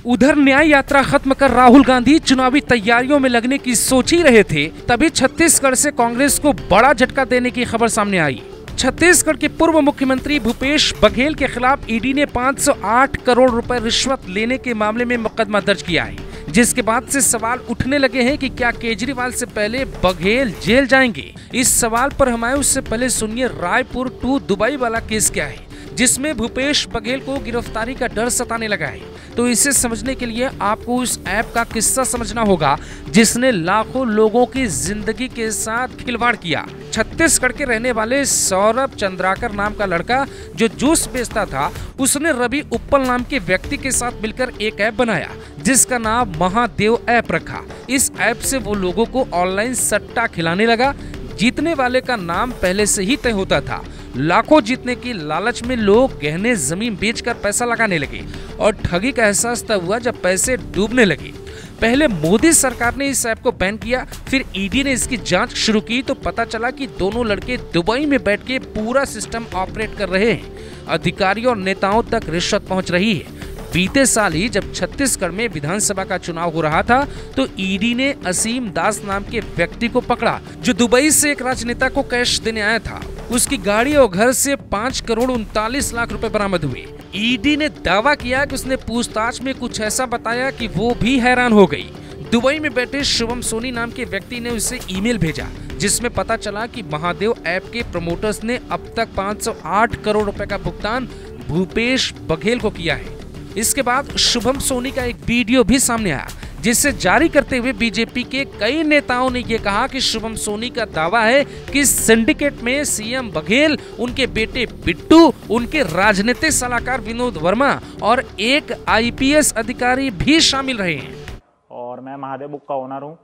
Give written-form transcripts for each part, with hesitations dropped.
उधर न्याय यात्रा खत्म कर राहुल गांधी चुनावी तैयारियों में लगने की सोच ही रहे थे, तभी छत्तीसगढ़ से कांग्रेस को बड़ा झटका देने की खबर सामने आई। छत्तीसगढ़ के पूर्व मुख्यमंत्री भूपेश बघेल के खिलाफ ईडी ने 508 करोड़ रुपए रिश्वत लेने के मामले में मुकदमा दर्ज किया है, जिसके बाद से सवाल उठने लगे हैं कि क्या केजरीवाल से पहले बघेल जेल जाएंगे। इस सवाल पर हम आए उससे पहले सुनिए रायपुर टू दुबई वाला केस क्या है, जिसमें भूपेश बघेल को गिरफ्तारी का डर सताने लगा है। तो इसे समझने के लिए आपको उस ऐप का किस्सा समझना होगा जिसने लाखों लोगों की जिंदगी के साथ खिलवाड़ किया। छत्तीसगढ़ के रहने वाले सौरभ चंद्राकर नाम का लड़का जो जूस बेचता था, उसने रवि उप्पल नाम के व्यक्ति के साथ मिलकर एक ऐप बनाया जिसका नाम महादेव ऐप रखा। इस ऐप से वो लोगों को ऑनलाइन सट्टा खिलाने लगा। जीतने वाले का नाम पहले से ही तय होता था। लाखों जीतने की लालच में लोग गहने जमीन बेचकर पैसा लगाने लगे और ठगी का एहसास तब हुआ जब पैसे डूबने लगे। पहले मोदी सरकार ने इस ऐप को बैन किया, फिर ईडी ने इसकी जांच शुरू की तो पता चला कि दोनों लड़के दुबई में बैठ के पूरा सिस्टम ऑपरेट कर रहे हैं। अधिकारियों और नेताओं तक रिश्वत पहुंच रही है। बीते साल ही जब छत्तीसगढ़ में विधानसभा का चुनाव हो रहा था तो ईडी ने असीम दास नाम के व्यक्ति को पकड़ा जो दुबई से एक राजनेता को कैश देने आया था। उसकी गाड़ी और घर से 5 करोड़ 39 लाख रुपए बरामद हुए। ईडी ने दावा किया कि उसने पूछताछ में कुछ ऐसा बताया कि वो भी हैरान हो गई। दुबई में बैठे शुभम सोनी नाम के व्यक्ति ने उसे ईमेल भेजा जिसमें पता चला कि महादेव ऐप के प्रमोटर्स ने अब तक 508 करोड़ रुपए का भुगतान भूपेश बघेल को किया है। इसके बाद शुभम सोनी का एक वीडियो भी सामने आया जिसे जारी करते हुए बीजेपी के कई नेताओं ने यह कहा कि शुभम सोनी का दावा है कि सिंडिकेट में सीएम बघेल, उनके बेटे बिट्टू, उनके राजनीतिक सलाहकार विनोद वर्मा और एक आईपीएस अधिकारी भी शामिल रहे हैं। और मैं महादेव बुक का ओनर हूँ।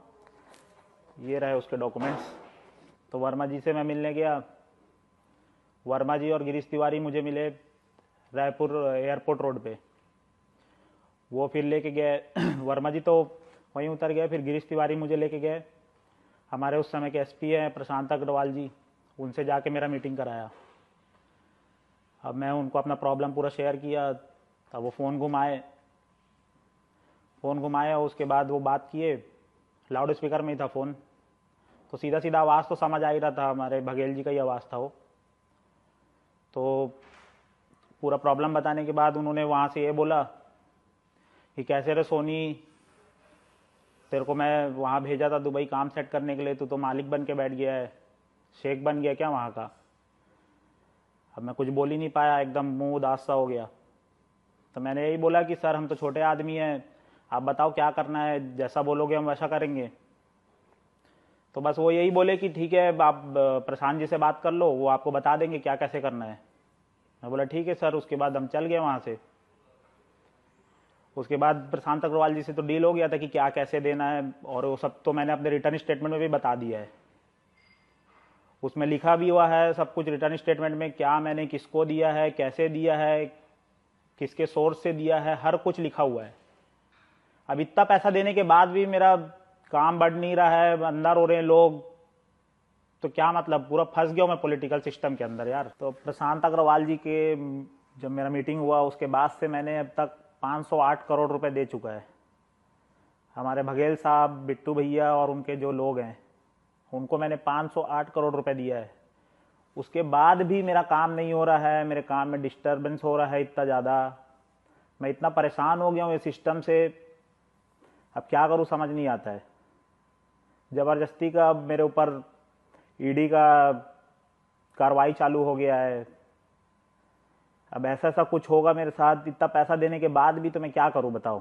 ये रहे उसके डॉक्यूमेंट्स। तो वर्मा जी से मैं मिलने गया। वर्मा जी और गिरीश तिवारी मुझे मिले रायपुर एयरपोर्ट रोड पे। वो फिर लेके गए वर्मा जी तो वहीं उतर गए, फिर गिरीश तिवारी मुझे लेके गए। हमारे उस समय के एसपी हैं प्रशांत अग्रवाल जी, उनसे जाके मेरा मीटिंग कराया। अब मैं उनको अपना प्रॉब्लम पूरा शेयर किया। तब वो फ़ोन घुमाए और उसके बाद वो बात किए। लाउड स्पीकर में ही था फ़ोन, तो सीधा सीधा आवाज़ तो समझ आ ही रहा था, हमारे बघेल जी का ही आवाज़ था वो। तो पूरा प्रॉब्लम बताने के बाद उन्होंने वहाँ से ये बोला कि कैसे रे सोनी, तेरे को मैं वहाँ भेजा था दुबई काम सेट करने के लिए, तू तो मालिक बन के बैठ गया है, शेख बन गया क्या वहाँ का। अब मैं कुछ बोल ही नहीं पाया, एकदम मुंह उदास सा हो गया। तो मैंने यही बोला कि सर हम तो छोटे आदमी हैं, आप बताओ क्या करना है, जैसा बोलोगे हम वैसा करेंगे। तो बस वो यही बोले कि ठीक है आप प्रशांत जी से बात कर लो, वो आपको बता देंगे क्या कैसे करना है। मैं बोला ठीक है सर। उसके बाद हम चल गए वहाँ से। उसके बाद प्रशांत अग्रवाल जी से तो डील हो गया था कि क्या कैसे देना है, और वो सब तो मैंने अपने रिटर्न स्टेटमेंट में भी बता दिया है। उसमें लिखा भी हुआ है सब कुछ रिटर्न स्टेटमेंट में, क्या मैंने किसको दिया है, कैसे दिया है, किसके सोर्स से दिया है, हर कुछ लिखा हुआ है। अब इतना पैसा देने के बाद भी मेरा काम बढ़ नहीं रहा है, अंदर हो रहे हैं लोग, तो क्या मतलब, पूरा फंस गया मैं पॉलिटिकल सिस्टम के अंदर यार। तो प्रशांत अग्रवाल जी के जब मेरा मीटिंग हुआ उसके बाद से मैंने अब तक 508 करोड़ रुपए दे चुका है। हमारे बघेल साहब, बिट्टू भैया और उनके जो लोग हैं उनको मैंने 508 करोड़ रुपए दिया है। उसके बाद भी मेरा काम नहीं हो रहा है, मेरे काम में डिस्टर्बेंस हो रहा है इतना ज़्यादा। मैं इतना परेशान हो गया हूँ इस सिस्टम से, अब क्या करूँ समझ नहीं आता है। ज़बरदस्ती का अब मेरे ऊपर ईडी का कार्रवाई चालू हो गया है। अब ऐसा कुछ होगा मेरे साथ, इतना पैसा देने के बाद भी, तो मैं क्या करूं बताओ।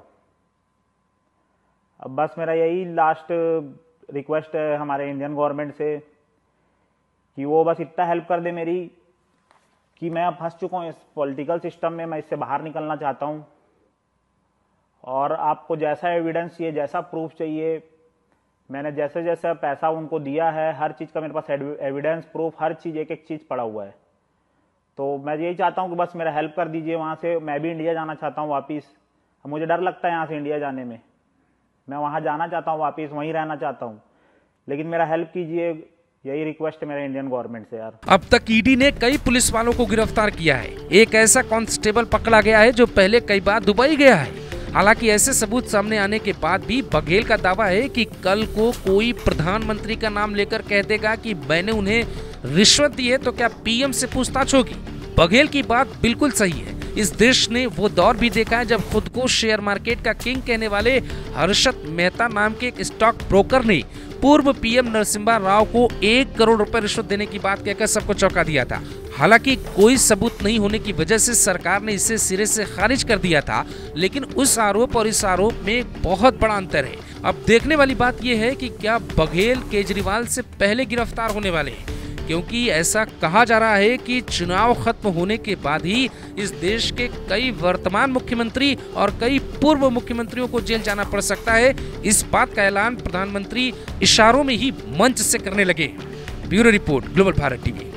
अब बस मेरा यही लास्ट रिक्वेस्ट है हमारे इंडियन गवर्नमेंट से कि वो बस इतना हेल्प कर दे मेरी कि मैं अब फंस चुका हूँ इस पॉलिटिकल सिस्टम में, मैं इससे बाहर निकलना चाहता हूँ। और आपको जैसा एविडेंस चाहिए, जैसा प्रूफ चाहिए, मैंने जैसे जैसा पैसा उनको दिया है, हर चीज़ का मेरे पास एविडेंस, प्रूफ, हर चीज़, एक एक चीज़ पड़ा हुआ है। तो मैं यही चाहता हूँ कि बस मेरा हेल्प कर दीजिए वहाँ से। मैं भी इंडिया जाना चाहता हूँ वापस। मुझे डर लगता है यहाँ से इंडिया जाने में। मैं वहाँ जाना चाहता हूँ वापस, वहीं रहना चाहता हूँ, लेकिन मेरा हेल्प कीजिए, यही रिक्वेस्ट है मेरे इंडियन गवर्नमेंट से यार। अब तक ईडी ने कई पुलिस वालों को गिरफ्तार किया है। एक ऐसा कांस्टेबल पकड़ा गया है जो पहले कई बार दुबई गया है। हालांकि ऐसे सबूत सामने आने के बाद भी बघेल का दावा है कि कल को कोई प्रधानमंत्री का नाम लेकर कह देगा कि मैंने उन्हें रिश्वत दी है तो क्या पीएम से पूछताछ होगी। बघेल की बात बिल्कुल सही है। इस देश ने वो दौर भी देखा है जब खुद को शेयर मार्केट का किंग कहने वाले हर्षद मेहता नाम के एक स्टॉक ब्रोकर ने पूर्व पीएम नरसिम्हा राव को 1 करोड़ रुपए रिश्वत देने की बात कहकर सबको चौंका दिया था। हालांकि कोई सबूत नहीं होने की वजह से सरकार ने इसे सिरे से खारिज कर दिया था, लेकिन उस आरोप और इस आरोप में बहुत बड़ा अंतर है। अब देखने वाली बात यह है कि क्या बघेल केजरीवाल से पहले गिरफ्तार होने वाले हैं, क्योंकि ऐसा कहा जा रहा है कि चुनाव खत्म होने के बाद ही इस देश के कई वर्तमान मुख्यमंत्री और कई पूर्व मुख्यमंत्रियों को जेल जाना पड़ सकता है। इस बात का ऐलान प्रधानमंत्री इशारों में ही मंच से करने लगे। Bureau report, global Bharat TV.